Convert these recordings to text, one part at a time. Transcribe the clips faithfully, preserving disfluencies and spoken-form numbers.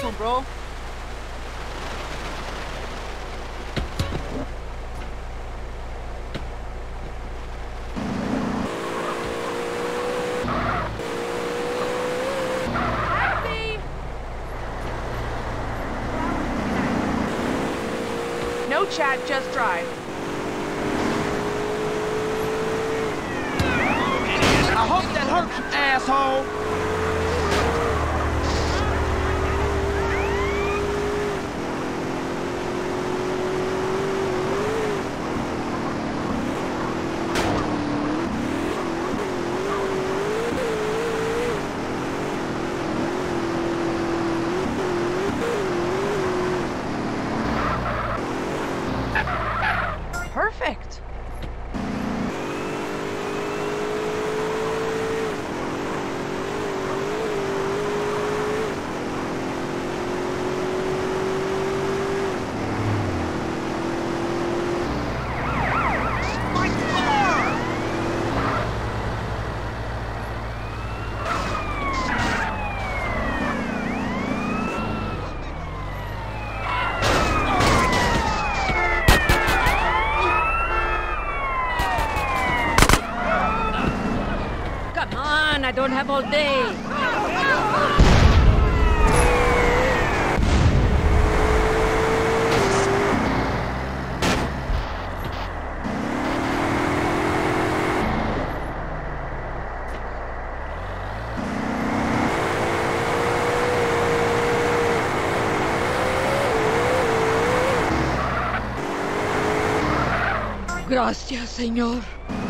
one, bro. Taxi! No chat, just drive. I hope that hurts, you asshole. Perfect. Come on, I don't have all day. Gracias, señor.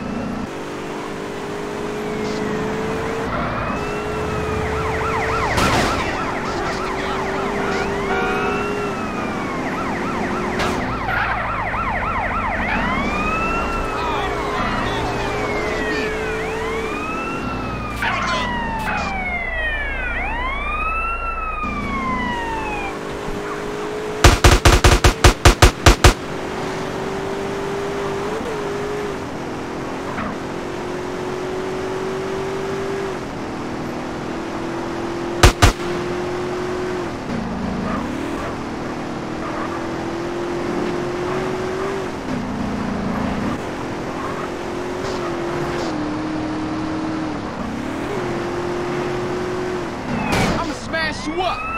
I'ma smash you up.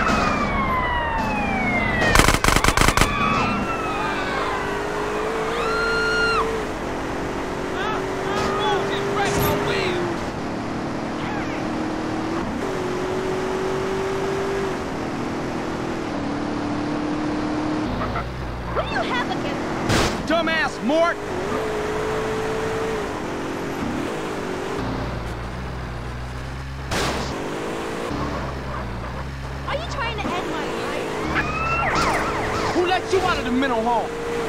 What do you have against Dumbass Mort. Are you trying to end my life? Who let you out of the mental home?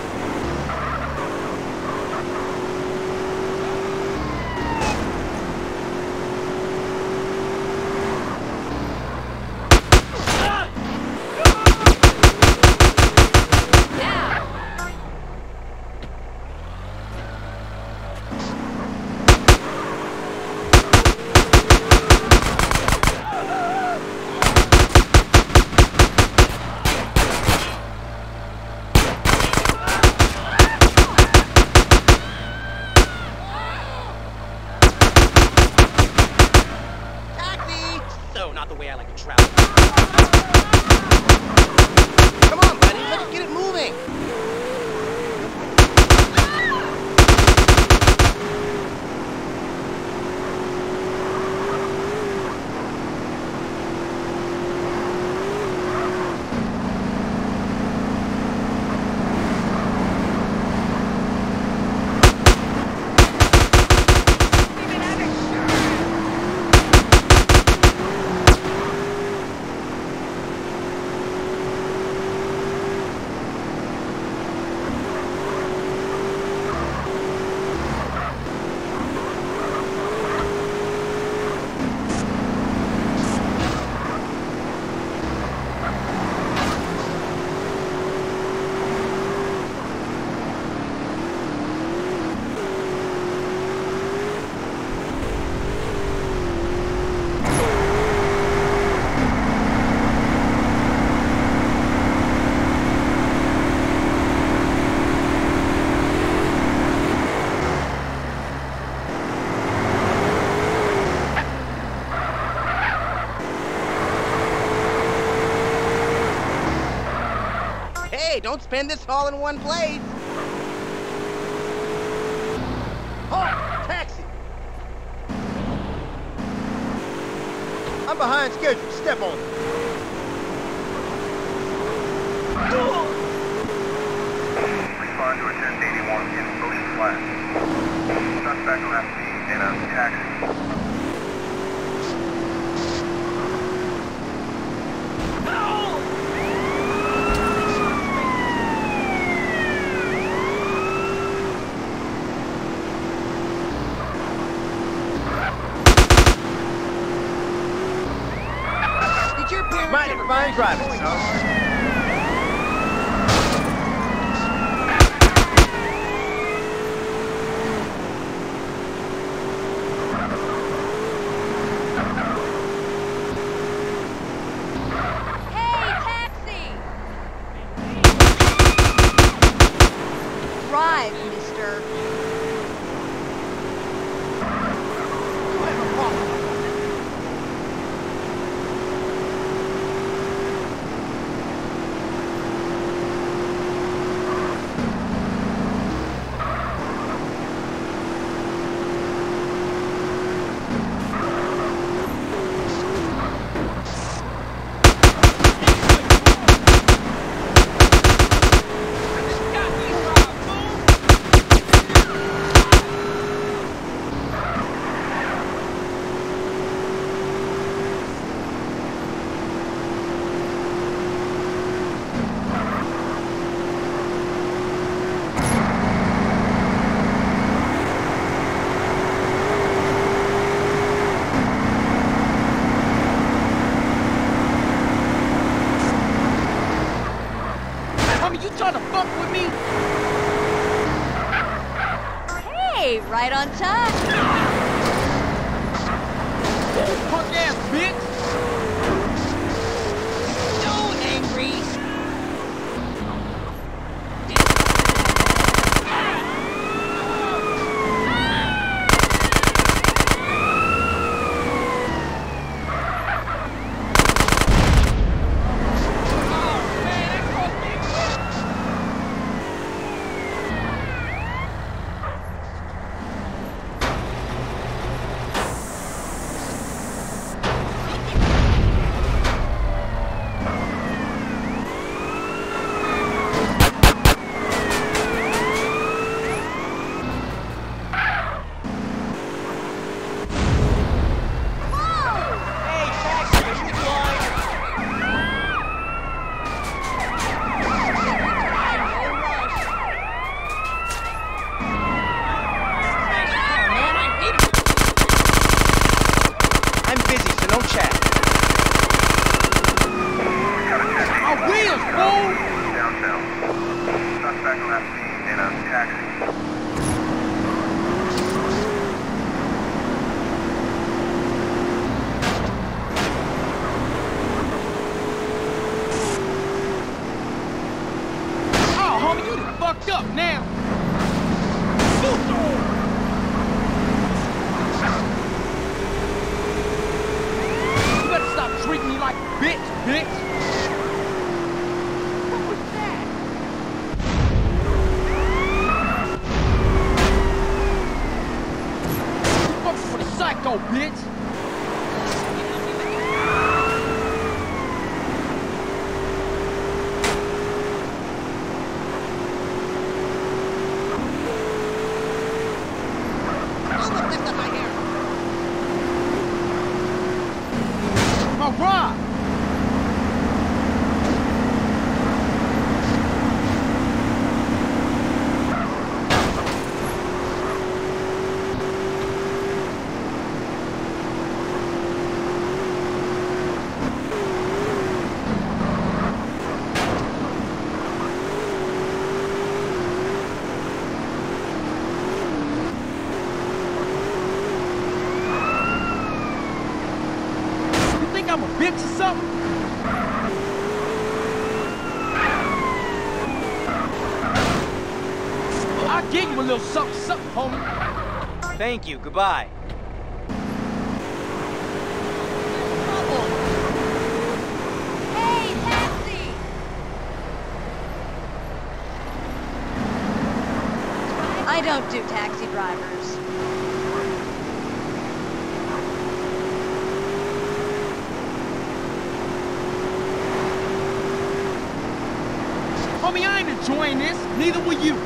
So, not the way I like to travel. Come on, buddy, let's get it moving. Hey, don't spend this all in one place. Halt! Taxi! I'm behind schedule. Step on it. Respond to a ten eighty-one in Ocean Flat. Suspect left me in a taxi. Did your parents Mighty ever fine crash driving, your son. Hey, taxi! Drive, mister. Homie, you trying to fuck with me? Hey, right on time. Punk ass bitch! So angry! Hey, taxi, are you blind? Man, I hate it. I'm busy, so no chat. My wheels, fool! Downtown. Suspect left me in a taxi. Oh, homie, you done fucked up now! You better stop treating me like a bitch, bitch! What was that? You fucking for the psycho, bitch! Look, lift up my hair. My ride! You think I'm a bitch or something? I'll give you a little something, something, homie. Thank you. Goodbye. Hey, taxi! don't do taxi drivers. Homie, I ain't enjoying this. Neither will you.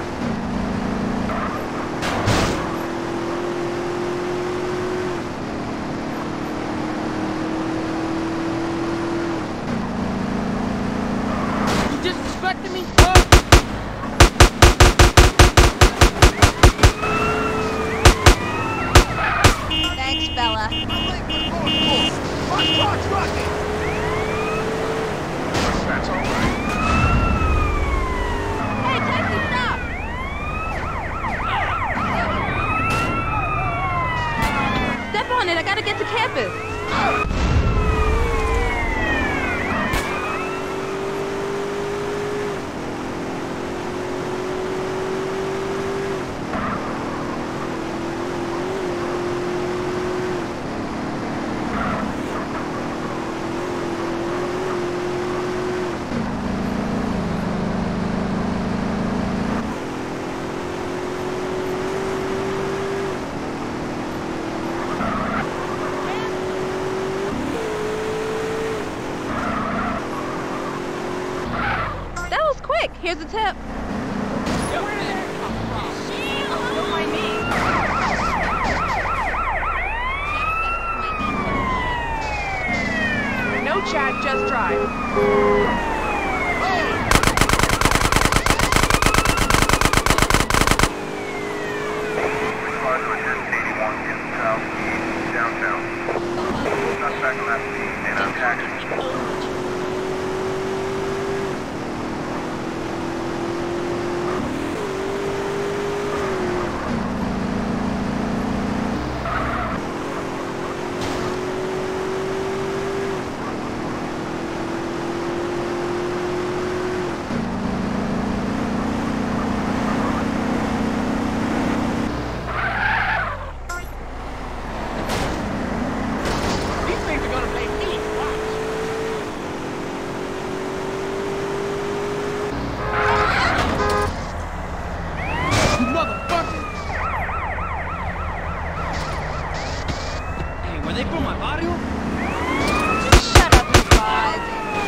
You disrespecting me, huh? Thanks, Bella. My car's rocking! That's all right. Hey, taxi, stop! Step on it, I gotta get to campus. That was quick. Here's a tip. Don't mind me. No chat, just drive. Respond to attempt eighty-one in southeast downtown. Suspect left the in a taxi. These things are gonna make me watch. You motherfucker! Hey, were they from my barrio? Shut up, you guys.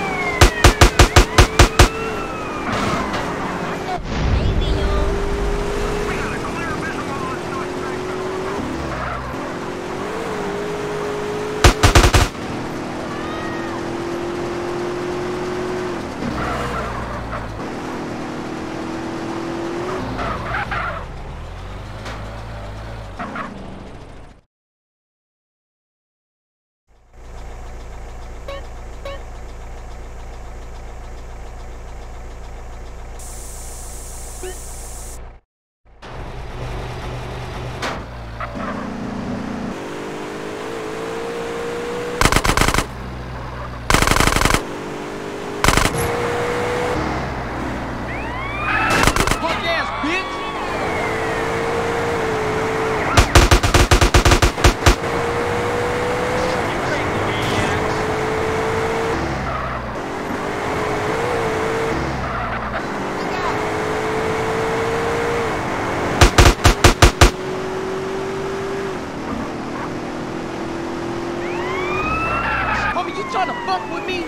Punk ass bitch! Homie, you trying to fuck with me?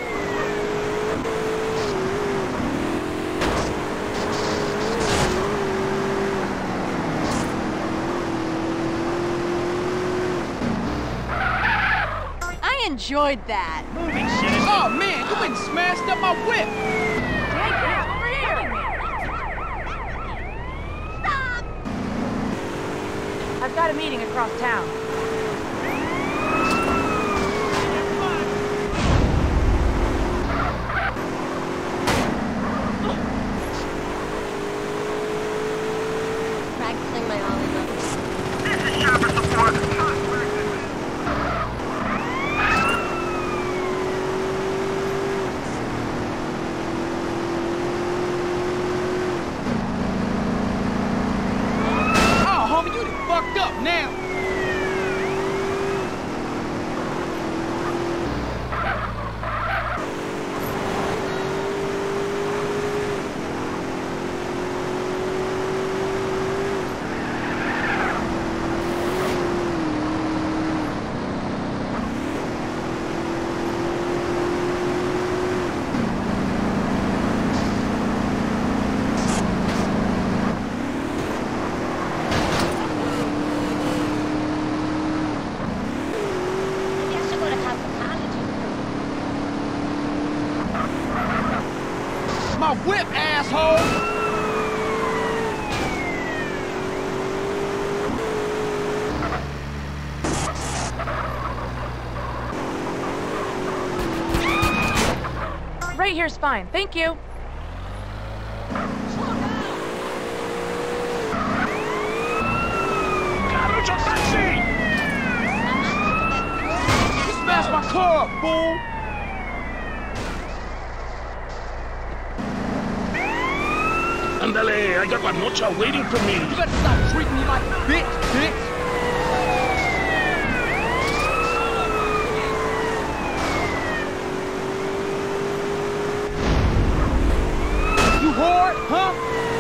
I enjoyed that. Oh man, you been smashed up my whip! I've got a meeting across town. Practicing my ollie levels. This is Chopper Support. Suspect. Oh, homie, you done fucked up now! asshole! Right here's fine, thank you. Carlucho, taxi! You smashed my car up, fool! Andale, I got Panocha waiting for me. You better stop treating me like a bitch, bitch! You whore, huh?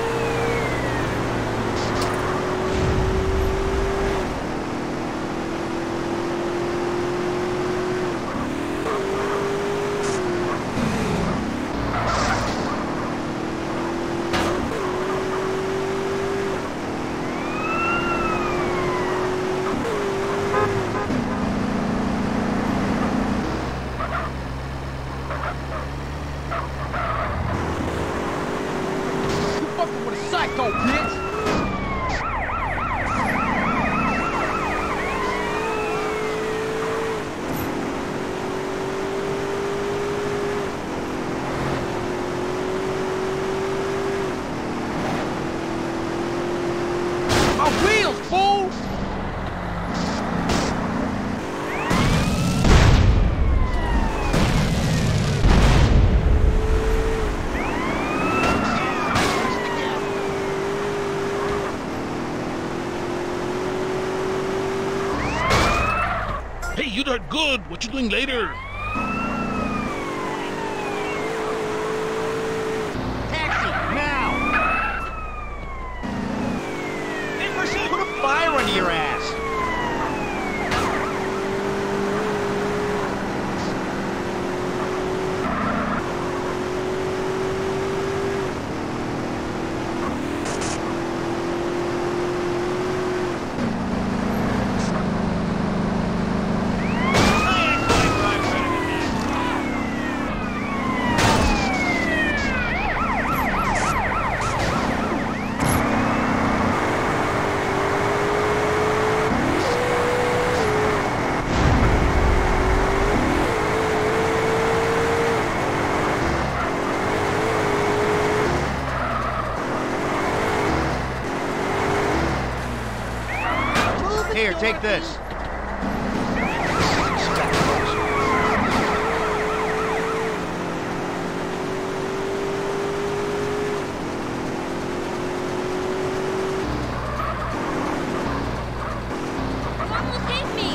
Psycho, bitch! My wheels, fool! Hey, you did good. What you doing later? Taxi, now! In pursuit! Put a fire under your ass! Here, take this. Someone will take me.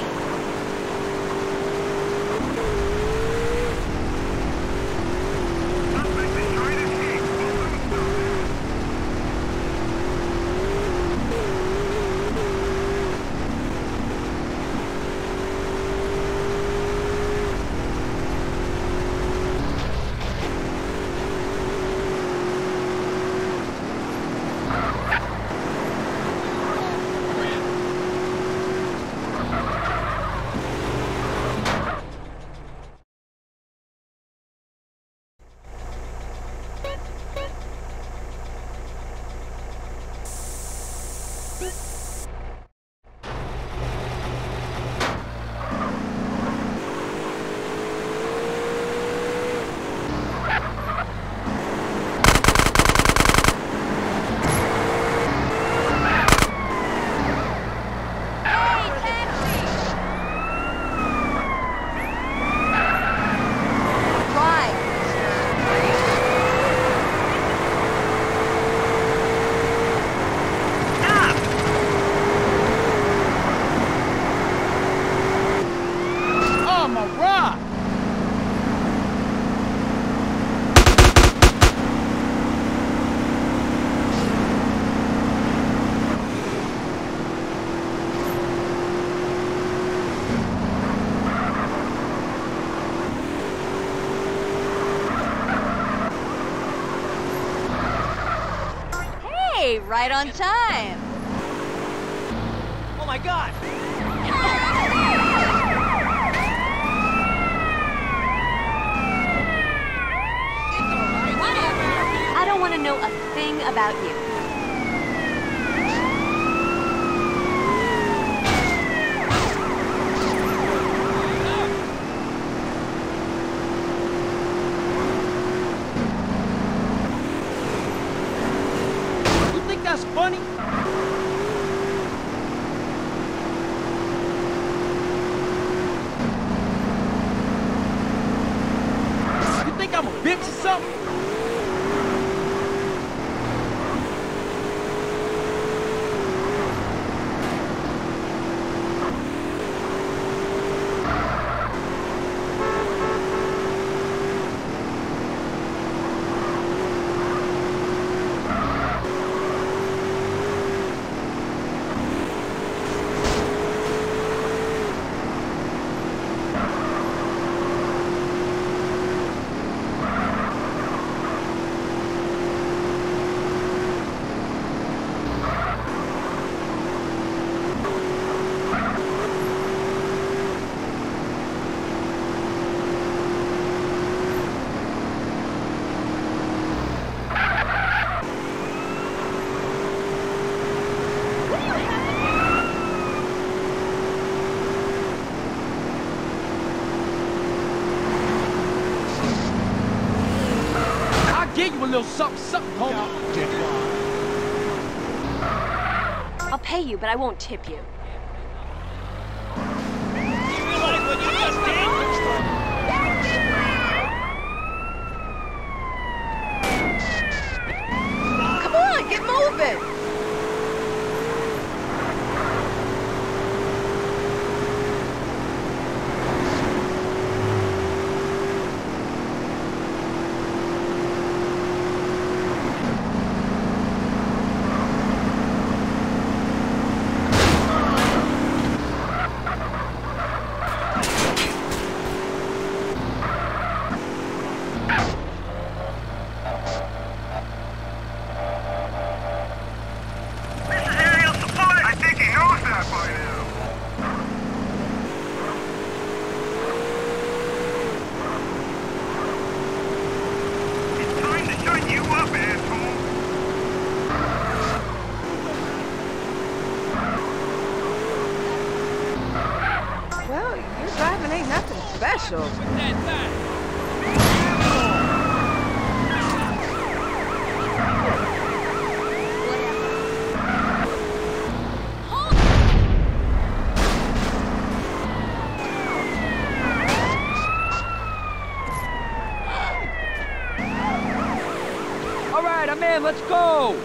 Hey, right on time. Oh my god! I don't want to know a about you. You think that's funny? You think I'm a bitch or something? Give you a little something, something, homie. I'll pay you, but I won't tip you. Do you realize what you just did? Come on, get moving! Well, your driving ain't nothing special. With that thing. All right, I'm in. Let's go.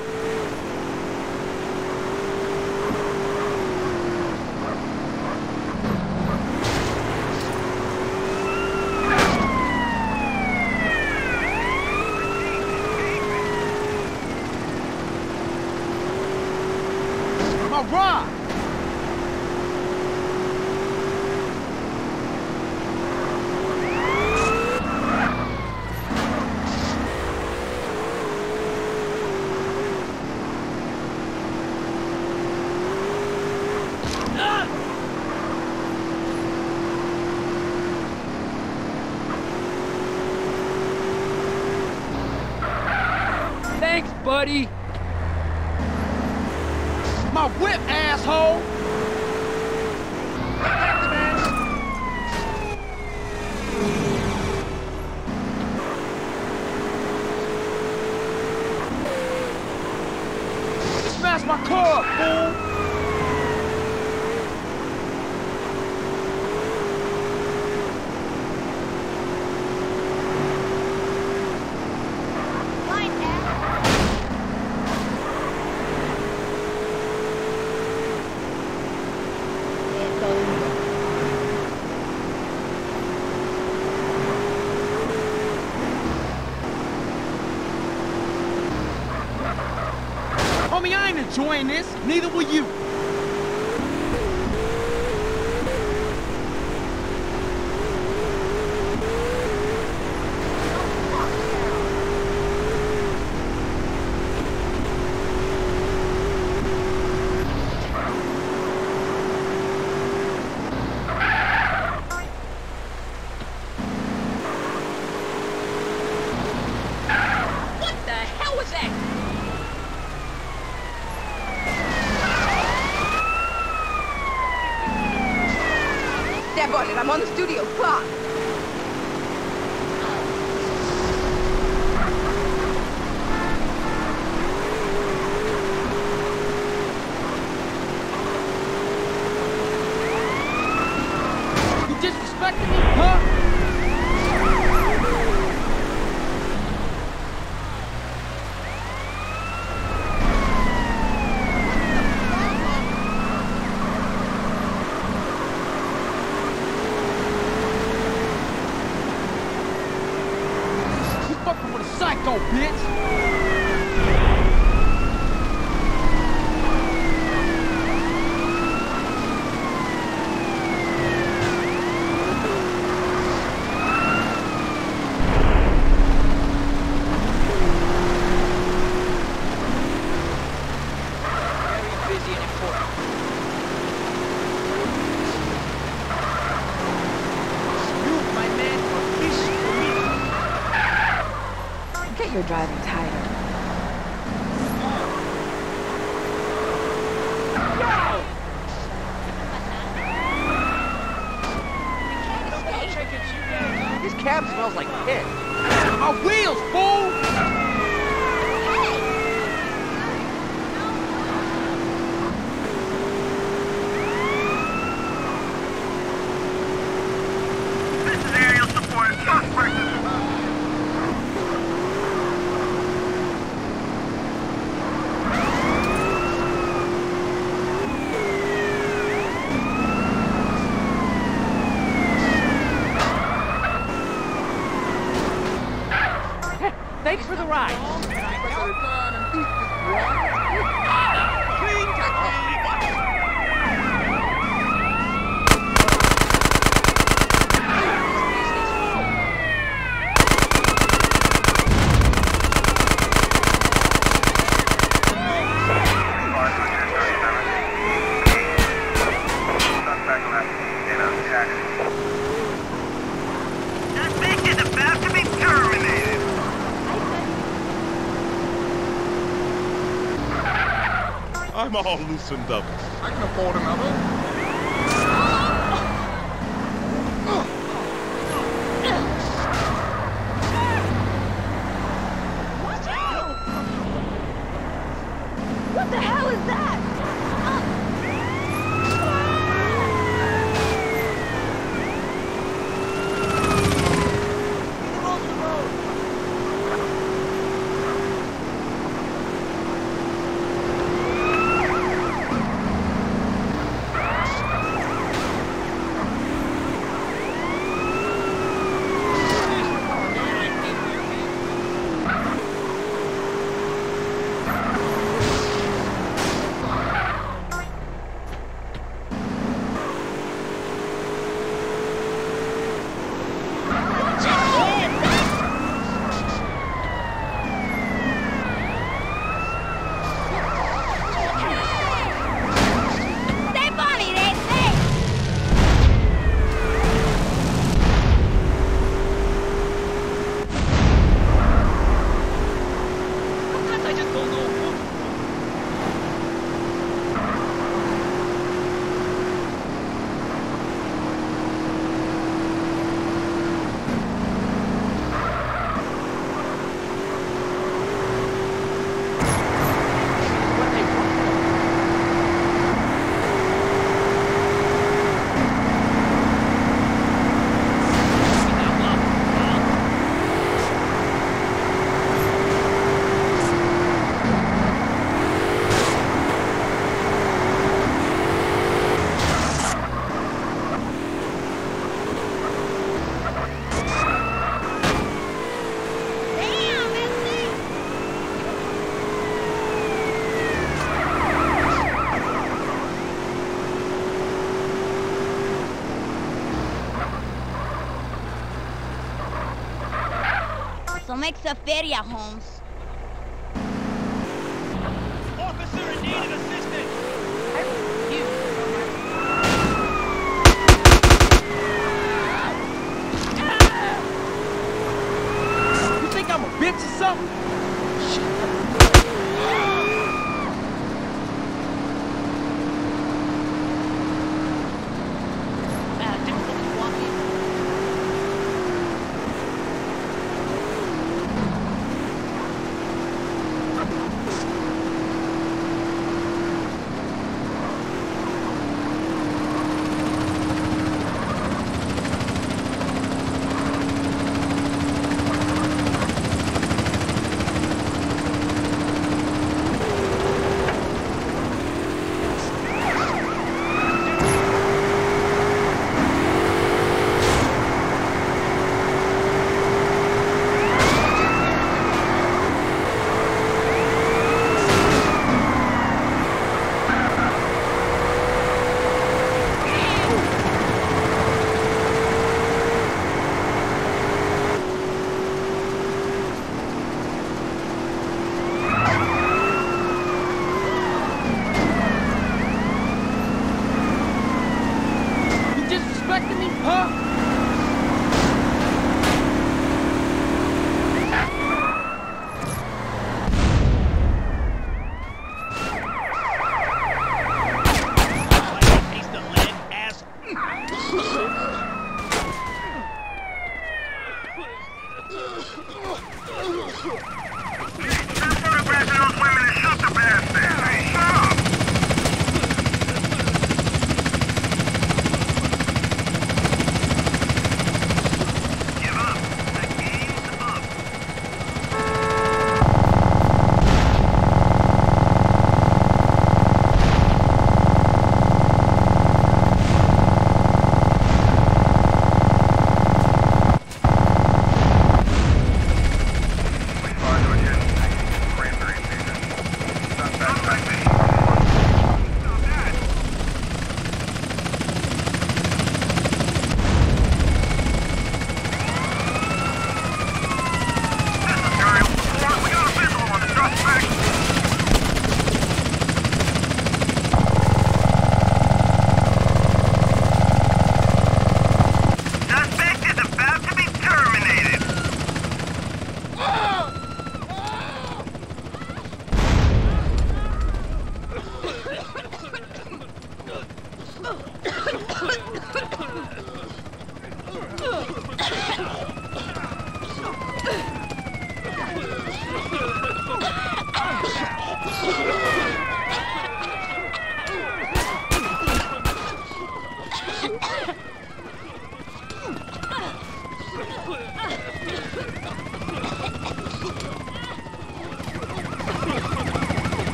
My ride. Thanks, buddy. My whip, asshole! Smash my car, fool! Homie, I ain't enjoying this. Neither will you. What the hell was that? Go, bitch! Get your driving tighter. This cab smells like piss. My wheels, fool! This is aerial support. Suspect. Thanks for the ride. I'm all loosened up. I can afford another. What the hell is that? So makes a feria, Holmes. Officer in need of assistance! You think I'm a bitch or something? Ah, didn't look at walking. photographing those women and shoot the bastard! Hey, shut up! Give up. The game's up.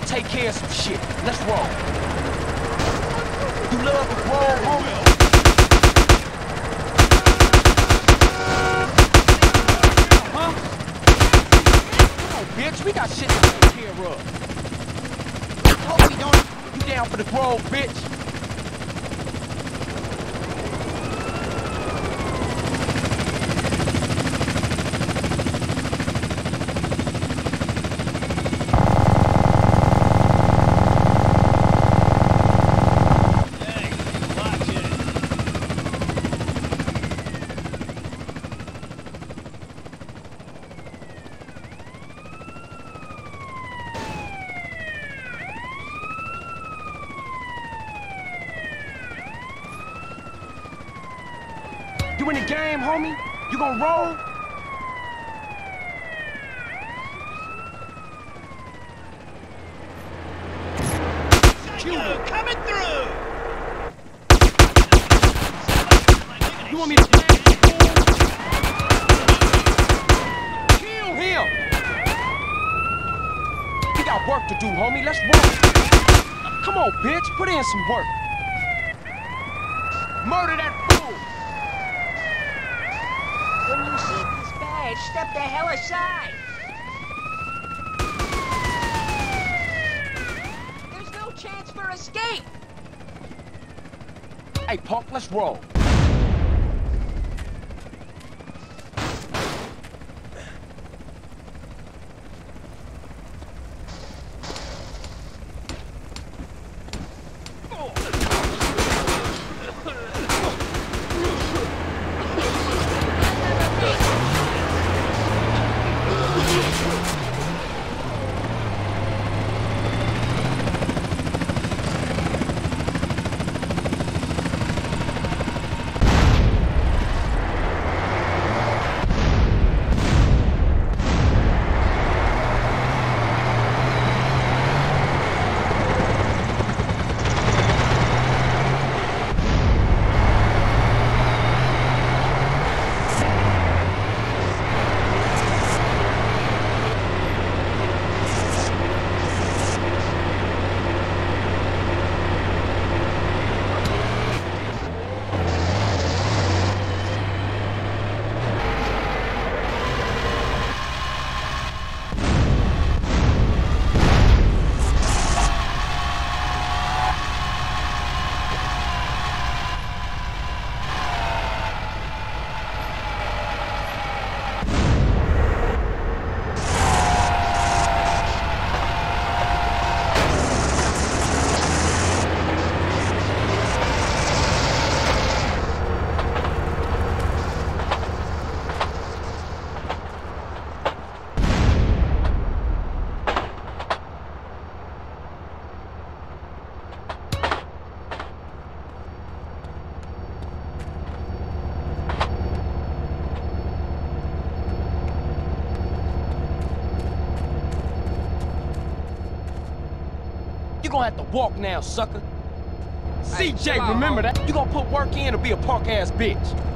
gotta take care of some shit. Let's roll. You love to roll, homie? Huh? Come on, bitch. We got shit to take care of. Hope we don't. You down for the grove, bitch? You in the game, homie? You gonna roll? Psycho, coming through! You want me to play? Kill him! We got work to do, homie. Let's roll. Come on, bitch. Put in some work. Murder that fool! When you see this badge, step the hell aside. There's no chance for escape. Hey, punk, let's roll. You gonna have to walk now, sucker. Hey, C J, come on, remember homie. that? You gonna put work in or be a punk-ass bitch?